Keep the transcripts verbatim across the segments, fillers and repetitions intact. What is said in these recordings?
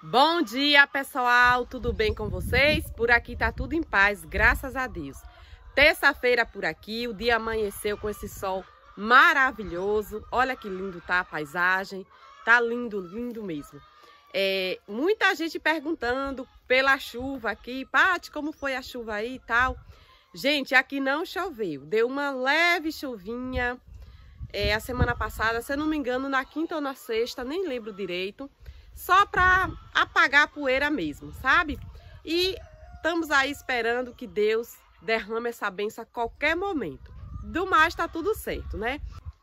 Bom dia, pessoal, tudo bem com vocês? Por aqui tá tudo em paz, graças a Deus. Terça-feira por aqui, o dia amanheceu com esse sol maravilhoso. Olha que lindo tá a paisagem, tá lindo, lindo mesmo. É, muita gente perguntando pela chuva aqui, Paty, como foi a chuva aí e tal. Gente, aqui não choveu, deu uma leve chuvinha é, a semana passada, se eu não me engano, na quinta ou na sexta, nem lembro direito. Só para apagar a poeira mesmo, sabe? E estamos aí esperando que Deus derrame essa bênção a qualquer momento. Do mais, tá tudo certo, né?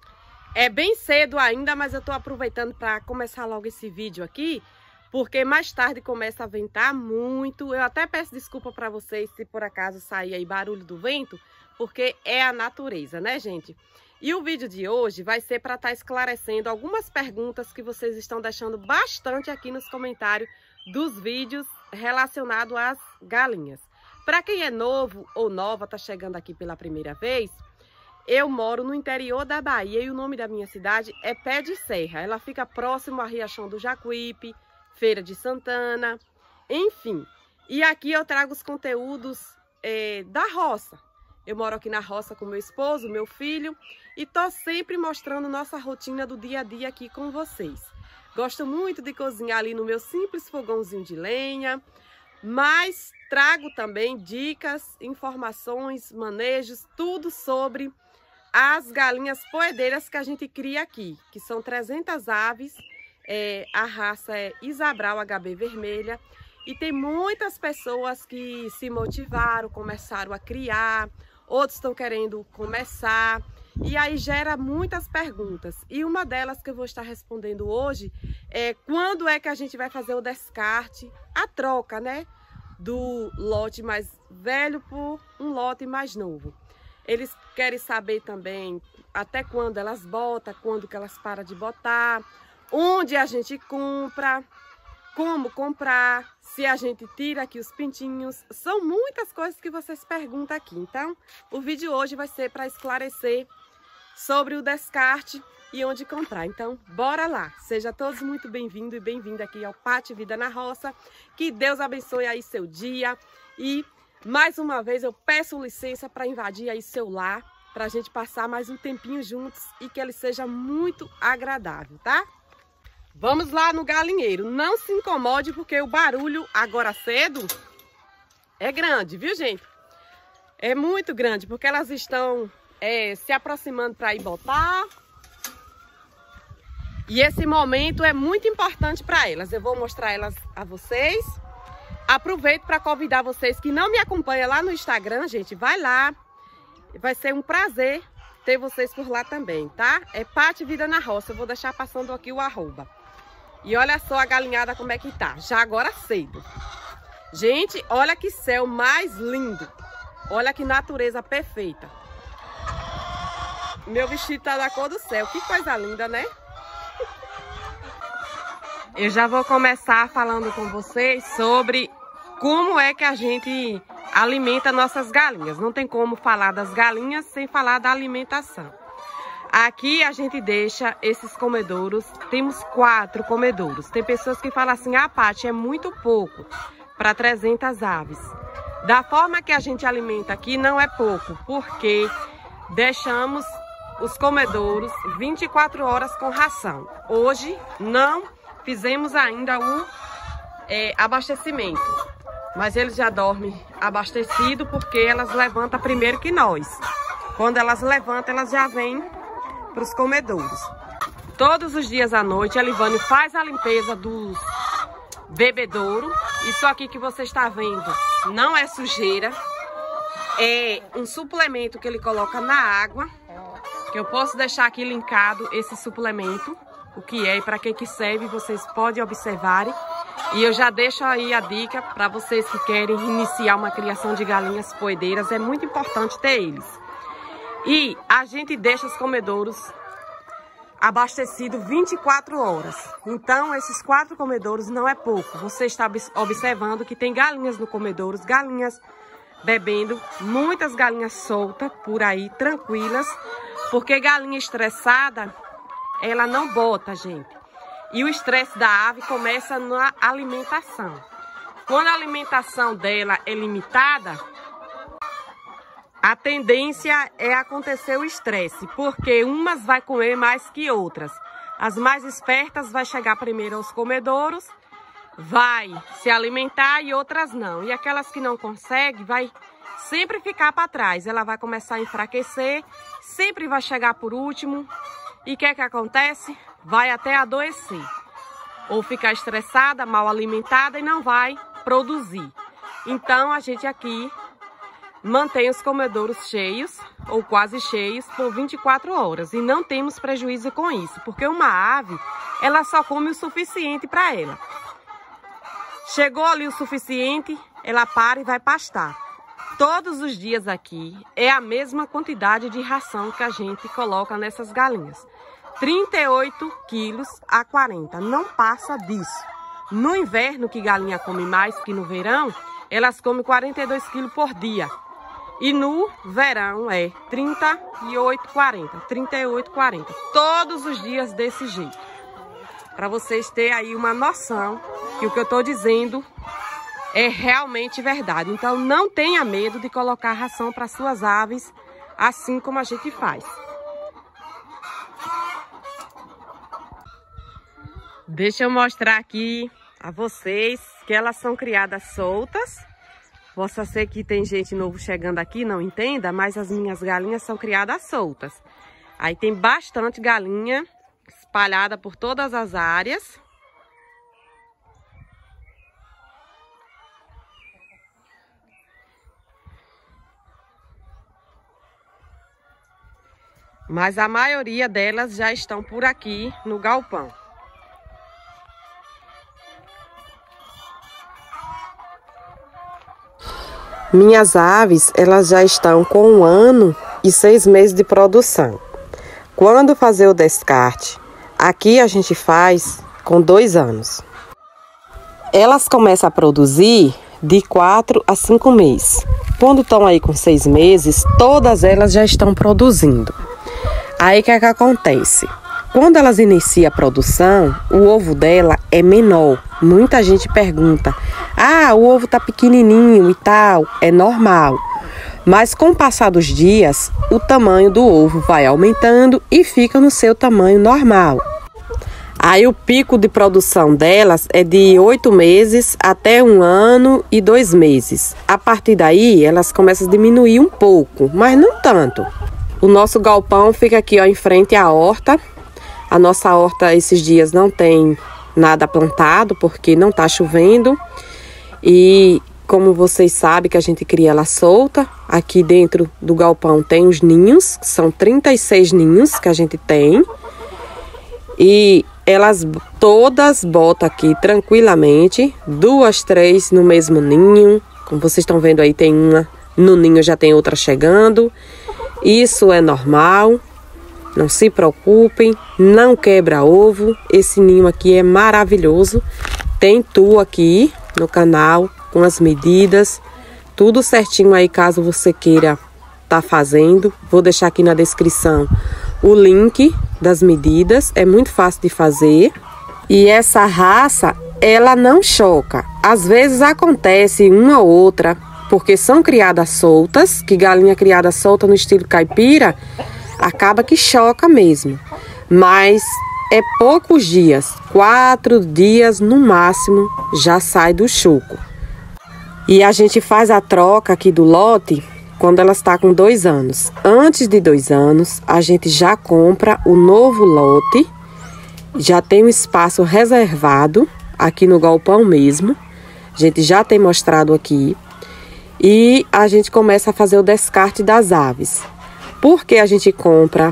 É bem cedo ainda, mas eu tô aproveitando para começar logo esse vídeo aqui, porque mais tarde começa a ventar muito. Eu até peço desculpa para vocês se por acaso sair aí barulho do vento, porque é a natureza, né, gente? E o vídeo de hoje vai ser para estar esclarecendo algumas perguntas que vocês estão deixando bastante aqui nos comentários dos vídeos relacionados às galinhas. Para quem é novo ou nova, está chegando aqui pela primeira vez, eu moro no interior da Bahia e o nome da minha cidade é Pé de Serra. Ela fica próximo a Riachão do Jacuípe, Feira de Santana, enfim. E aqui eu trago os conteúdos é, da roça. Eu moro aqui na roça com meu esposo, meu filho, e tô sempre mostrando nossa rotina do dia a dia aqui com vocês. Gosto muito de cozinhar ali no meu simples fogãozinho de lenha, mas trago também dicas, informações, manejos, tudo sobre as galinhas poedeiras que a gente cria aqui, que são trezentas aves, é, a raça é Isabral H B vermelha, e tem muitas pessoas que se motivaram, começaram a criar, outros estão querendo começar, e aí gera muitas perguntas. E uma delas que eu vou estar respondendo hoje é quando é que a gente vai fazer o descarte, a troca, né? Do lote mais velho por um lote mais novo. Eles querem saber também até quando elas botam, quando que elas param de botar, onde a gente compra, como comprar, se a gente tira aqui os pintinhos. São muitas coisas que vocês perguntam aqui. Então, o vídeo hoje vai ser para esclarecer sobre o descarte e onde comprar. Então, bora lá! Sejam todos muito bem-vindos e bem-vinda aqui ao Paty Vida na Roça. Que Deus abençoe aí seu dia. E, mais uma vez, eu peço licença para invadir aí seu lar, para a gente passar mais um tempinho juntos e que ele seja muito agradável, tá? Vamos lá no galinheiro. Não se incomode porque o barulho agora cedo é grande, viu, gente? É muito grande porque elas estão é, se aproximando para ir botar. E esse momento é muito importante para elas. Eu vou mostrar elas a vocês. Aproveito para convidar vocês que não me acompanham lá no Instagram, gente. Vai lá. Vai ser um prazer ter vocês por lá também, tá? É Paty Vida na Roça. Eu vou deixar passando aqui o arroba. E olha só a galinhada como é que tá, já agora cedo. Gente, olha que céu mais lindo. Olha que natureza perfeita. Meu vestido tá da cor do céu, que coisa linda, né? Eu já vou começar falando com vocês sobre como é que a gente alimenta nossas galinhas. Não tem como falar das galinhas sem falar da alimentação. Aqui a gente deixa esses comedouros, temos quatro comedouros. Tem pessoas que falam assim, ah, Paty, é muito pouco para trezentas aves. Da forma que a gente alimenta aqui, não é pouco, porque deixamos os comedouros vinte e quatro horas com ração. Hoje não fizemos ainda o é, abastecimento, mas eles já dormem abastecido porque elas levantam primeiro que nós. Quando elas levantam, elas já vêm para os comedouros. Todos os dias à noite a Livane faz a limpeza dos bebedouros. Isso aqui que você está vendo não é sujeira, é um suplemento que ele coloca na água, que eu posso deixar aqui linkado esse suplemento, o que é e para que que serve, vocês podem observarem. E eu já deixo aí a dica para vocês que querem iniciar uma criação de galinhas poedeiras, é muito importante ter eles. E a gente deixa os comedouros abastecidos vinte e quatro horas. Então, esses quatro comedouros não é pouco. Você está observando que tem galinhas no comedouro, galinhas bebendo, muitas galinhas soltas por aí, tranquilas. Porque galinha estressada, ela não bota, gente. E o estresse da ave começa na alimentação. Quando a alimentação dela é limitada, a tendência é acontecer o estresse, porque umas vai comer mais que outras. As mais espertas vai chegar primeiro aos comedouros, vai se alimentar e outras não. E aquelas que não conseguem vai sempre ficar para trás. Ela vai começar a enfraquecer, sempre vai chegar por último. E o que é que acontece? Vai até adoecer. Ou ficar estressada, mal alimentada e não vai produzir. Então a gente aqui mantém os comedouros cheios ou quase cheios por vinte e quatro horas e não temos prejuízo com isso, porque uma ave, ela só come o suficiente para ela. Chegou ali o suficiente, ela para e vai pastar. Todos os dias aqui é a mesma quantidade de ração que a gente coloca nessas galinhas. trinta e oito quilos a quarenta, não passa disso. No inverno, que galinha come mais que no verão, elas comem quarenta e dois quilos por dia. E no verão é trinta e oito, quarenta, trinta e oito, quarenta. Todos os dias desse jeito. Para vocês terem aí uma noção que o que eu estou dizendo é realmente verdade. Então não tenha medo de colocar ração para suas aves assim como a gente faz. Deixa eu mostrar aqui a vocês que elas são criadas soltas. Possa ser que tem gente novo chegando aqui, não entenda, mas as minhas galinhas são criadas soltas. Aí tem bastante galinha espalhada por todas as áreas. Mas a maioria delas já estão por aqui no galpão. Minhas aves, elas já estão com um ano e seis meses de produção. Quando fazer o descarte, aqui a gente faz com dois anos. Elas começam a produzir de quatro a cinco meses. Quando estão aí com seis meses, todas elas já estão produzindo. Aí o que é que acontece? Quando elas iniciam a produção, o ovo dela é menor. Muita gente pergunta, ah, o ovo tá pequenininho e tal, é normal. Mas com o passar dos dias, o tamanho do ovo vai aumentando e fica no seu tamanho normal. Aí o pico de produção delas é de oito meses até um ano e dois meses. A partir daí, elas começam a diminuir um pouco, mas não tanto. O nosso galpão fica aqui ó, em frente à horta. A nossa horta esses dias não tem nada plantado porque não tá chovendo. E como vocês sabem que a gente cria ela solta, aqui dentro do galpão tem os ninhos, são trinta e seis ninhos que a gente tem. E elas todas botam aqui tranquilamente, duas, três no mesmo ninho. Como vocês estão vendo aí, tem uma no ninho, já tem outra chegando. Isso é normal. Não se preocupem, não quebra ovo. Esse ninho aqui é maravilhoso. Tem tu aqui no canal com as medidas, tudo certinho aí caso você queira tá fazendo. Vou deixar aqui na descrição o link das medidas, é muito fácil de fazer. E essa raça, ela não choca. Às vezes acontece uma ou outra, porque são criadas soltas, que galinha criada solta no estilo caipira, acaba que choca mesmo. Mas é poucos dias, quatro dias no máximo, já sai do choco. E a gente faz a troca aqui do lote quando ela está com dois anos. Antes de dois anos, a gente já compra o novo lote, já tem um espaço reservado aqui no galpão mesmo. A gente já tem mostrado aqui. E a gente começa a fazer o descarte das aves. Por que a gente compra?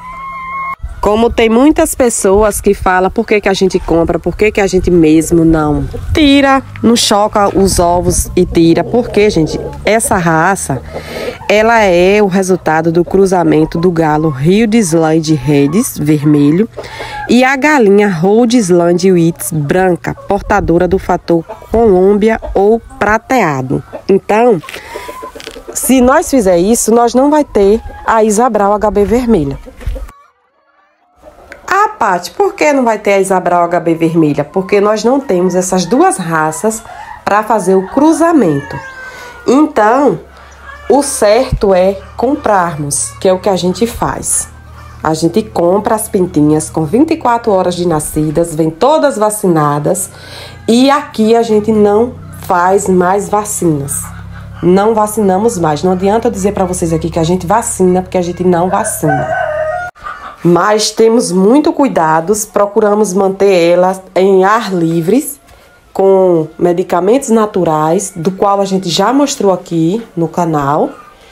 Como tem muitas pessoas que falam por que, que a gente compra, por que, que a gente mesmo não tira, não choca os ovos e tira. Porque, gente, essa raça, ela é o resultado do cruzamento do galo Hildesland Redes, vermelho, e a galinha Rhodesland Wits, branca, portadora do fator Colômbia ou prateado. Então, se nós fizer isso, nós não vai ter a Isabral H B vermelha. Paty, por que não vai ter a Isabral H B vermelha? Porque nós não temos essas duas raças para fazer o cruzamento. Então, o certo é comprarmos, que é o que a gente faz. A gente compra as pintinhas com vinte e quatro horas de nascidas, vem todas vacinadas, e aqui a gente não faz mais vacinas. Não vacinamos mais. Não adianta eu dizer para vocês aqui que a gente vacina, porque a gente não vacina. Mas temos muito cuidados, procuramos manter elas em ar livre, com medicamentos naturais, do qual a gente já mostrou aqui no canal.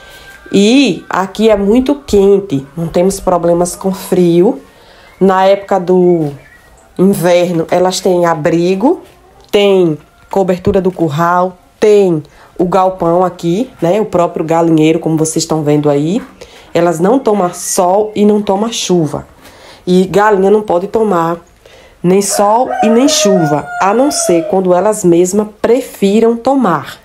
E aqui é muito quente, não temos problemas com frio. Na época do inverno, elas têm abrigo, tem cobertura do curral, tem o galpão aqui, né? O próprio galinheiro, como vocês estão vendo aí. Elas não tomam sol e não tomam chuva. E galinha não pode tomar nem sol e nem chuva, a não ser quando elas mesmas prefiram tomar.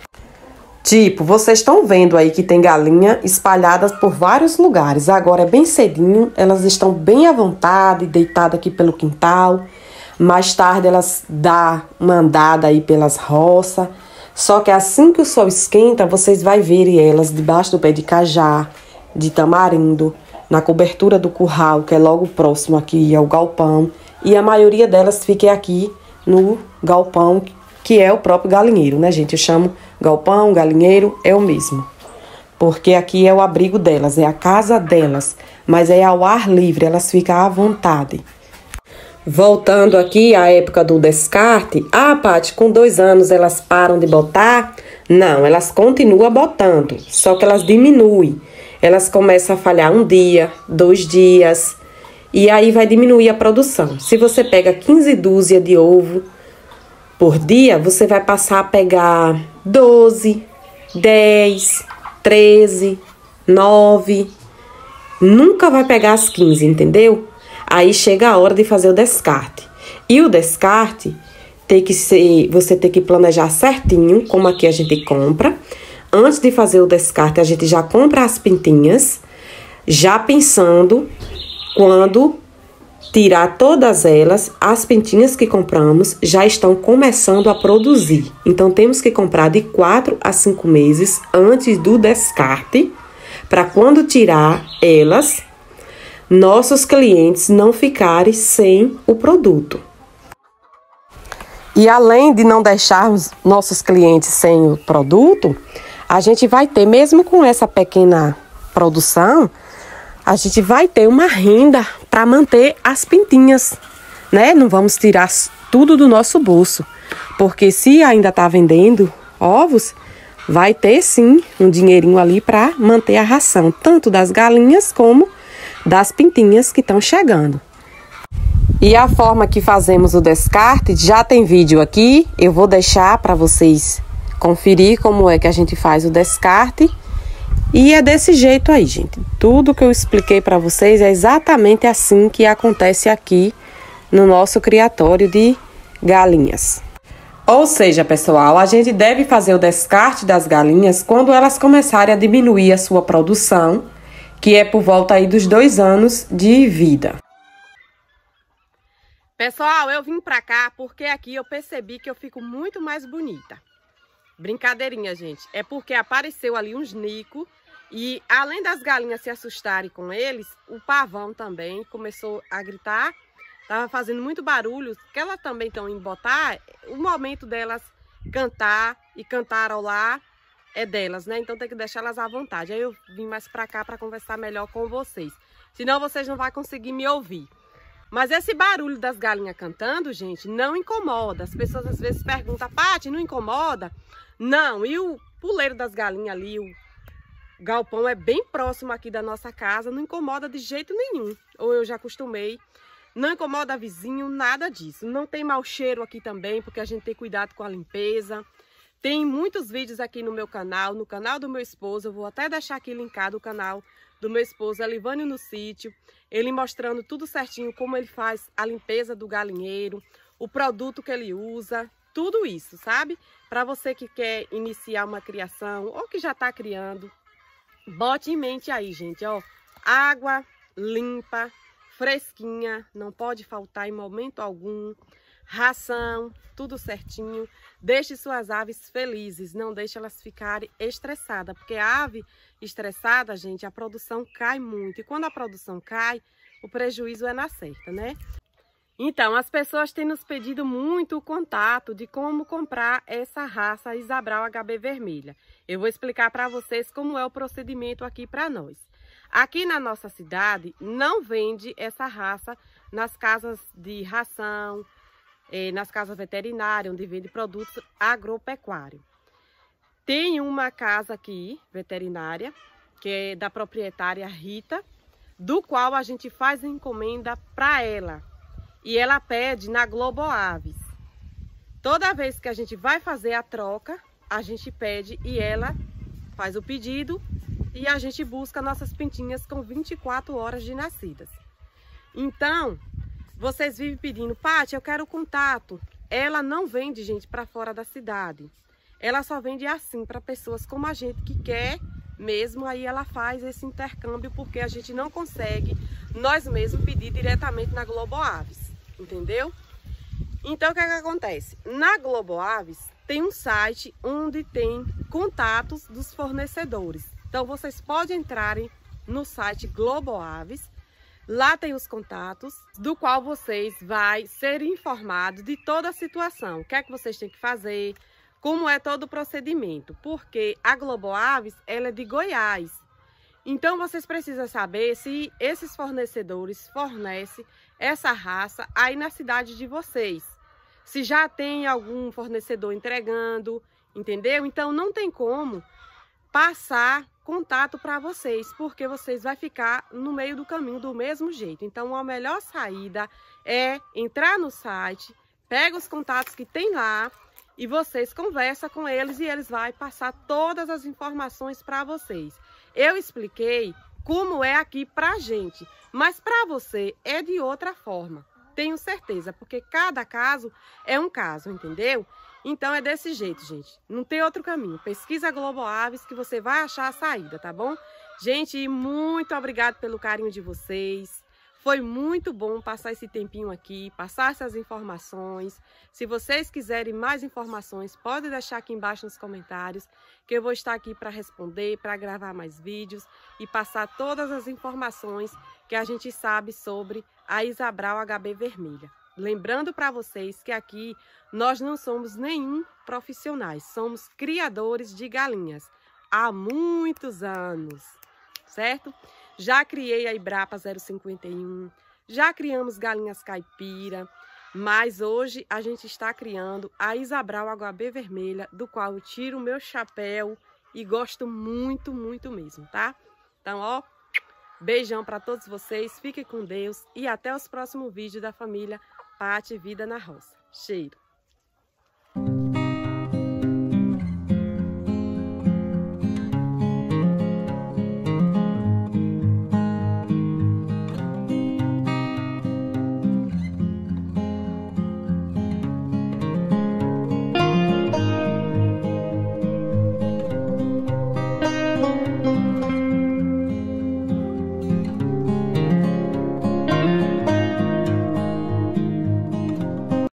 Tipo, vocês estão vendo aí que tem galinha espalhadas por vários lugares. Agora é bem cedinho, elas estão bem à vontade, deitadas aqui pelo quintal. Mais tarde elas dão uma andada aí pelas roças. Só que assim que o sol esquenta, vocês vão ver elas debaixo do pé de cajá, de tamarindo, na cobertura do curral, que é logo próximo aqui ao galpão. E a maioria delas fica aqui no galpão, que é o próprio galinheiro, né, gente? Eu chamo galpão, galinheiro, é o mesmo. Porque aqui é o abrigo delas, é a casa delas. Mas é ao ar livre, elas ficam à vontade. Voltando aqui à época do descarte. Ah, Paty, com dois anos elas param de botar? Não, elas continuam botando, só que elas diminuem. Elas começam a falhar um dia, dois dias, e aí vai diminuir a produção. Se você pega quinze dúzias de ovo por dia, você vai passar a pegar doze, dez, treze, nove. Nunca vai pegar as quinze, entendeu? Aí chega a hora de fazer o descarte. E o descarte tem que ser, você tem que planejar certinho, como aqui a gente compra. Antes de fazer o descarte, a gente já compra as pintinhas, já pensando quando tirar todas elas, as pintinhas que compramos já estão começando a produzir. Então, temos que comprar de quatro a cinco meses antes do descarte, para quando tirar elas, nossos clientes não ficarem sem o produto. E além de não deixarmos nossos clientes sem o produto, a gente vai ter, mesmo com essa pequena produção, a gente vai ter uma renda para manter as pintinhas, né? Não vamos tirar tudo do nosso bolso, porque se ainda está vendendo ovos, vai ter sim um dinheirinho ali para manter a ração, tanto das galinhas como das pintinhas que estão chegando. E a forma que fazemos o descarte, já tem vídeo aqui, eu vou deixar para vocês conferir como é que a gente faz o descarte. E é desse jeito aí, gente. Tudo que eu expliquei para vocês é exatamente assim que acontece aqui no nosso criatório de galinhas. Ou seja, pessoal, a gente deve fazer o descarte das galinhas quando elas começarem a diminuir a sua produção, que é por volta aí dos dois anos de vida. Pessoal, eu vim pra cá porque aqui eu percebi que eu fico muito mais bonita. Brincadeirinha, gente. É porque apareceu ali uns nico e além das galinhas se assustarem com eles, o pavão também começou a gritar. Tava fazendo muito barulho, que elas também estão indo botar. O momento delas cantar e cantarolar é delas, né? Então tem que deixar elas à vontade. Aí eu vim mais pra cá pra conversar melhor com vocês. Senão vocês não vão conseguir me ouvir. Mas esse barulho das galinhas cantando, gente, não incomoda. As pessoas às vezes perguntam, Paty, não incomoda? Não, e o puleiro das galinhas ali, o galpão é bem próximo aqui da nossa casa, não incomoda de jeito nenhum. Ou eu já acostumei, não incomoda vizinho, nada disso. Não tem mau cheiro aqui também, porque a gente tem cuidado com a limpeza. Tem muitos vídeos aqui no meu canal, no canal do meu esposo, eu vou até deixar aqui linkado o canal do meu esposo, Elivânio no Sítio, ele mostrando tudo certinho, como ele faz a limpeza do galinheiro, o produto que ele usa, tudo isso, sabe? Para você que quer iniciar uma criação ou que já está criando, bote em mente aí, gente, ó, água limpa, fresquinha, não pode faltar em momento algum. Ração, tudo certinho. Deixe suas aves felizes, não deixe elas ficarem estressadas, porque a ave estressada, gente, a produção cai muito. E quando a produção cai, o prejuízo é na certa, né? Então, as pessoas têm nos pedido muito o contato de como comprar essa raça Isabral H B vermelha. Eu vou explicar para vocês como é o procedimento aqui para nós. Aqui na nossa cidade, não vende essa raça nas casas de ração, eh, nas casas veterinárias, onde vende produtos agropecuários. Tem uma casa aqui, veterinária, que é da proprietária Rita, do qual a gente faz encomenda para ela. E ela pede na Globo Aves. Toda vez que a gente vai fazer a troca, a gente pede e ela faz o pedido e a gente busca nossas pintinhas com vinte e quatro horas de nascidas. Então, vocês vivem pedindo, Paty, eu quero contato. Ela não vende, gente, para fora da cidade. Ela só vende assim para pessoas como a gente que quer mesmo, aí ela faz esse intercâmbio porque a gente não consegue nós mesmos pedir diretamente na Globo Aves. Entendeu? Então, o que é que acontece? Na Globo Aves tem um site onde tem contatos dos fornecedores. Então, vocês podem entrarem no site Globo Aves. Lá tem os contatos, do qual vocês vão ser informados de toda a situação. O que é que vocês têm que fazer, como é todo o procedimento. Porque a Globo Aves, ela é de Goiás. Então, vocês precisam saber se esses fornecedores fornecem essa raça aí na cidade de vocês. Se já tem algum fornecedor entregando, entendeu? Então, não tem como passar contato para vocês, porque vocês vão ficar no meio do caminho do mesmo jeito. Então, a melhor saída é entrar no site, pega os contatos que tem lá e vocês conversam com eles e eles vão passar todas as informações para vocês. Eu expliquei como é aqui pra gente, mas para você é de outra forma, tenho certeza, porque cada caso é um caso, entendeu? Então é desse jeito, gente, não tem outro caminho. Pesquisa Globo Aves que você vai achar a saída, tá bom? Gente, muito obrigado pelo carinho de vocês. Foi muito bom passar esse tempinho aqui, passar essas informações. Se vocês quiserem mais informações, pode deixar aqui embaixo nos comentários, que eu vou estar aqui para responder, para gravar mais vídeos e passar todas as informações que a gente sabe sobre a Isabral H B vermelha. Lembrando para vocês que aqui nós não somos nenhum profissionais, somos criadores de galinhas há muitos anos, certo? Já criei a Ibrapa zero cinquenta e um, já criamos galinhas caipira, mas hoje a gente está criando a Isabral H B vermelha, do qual eu tiro o meu chapéu e gosto muito, muito mesmo, tá? Então, ó, beijão para todos vocês, fiquem com Deus e até os próximos vídeos da família Paty Vida na Roça. Cheiro!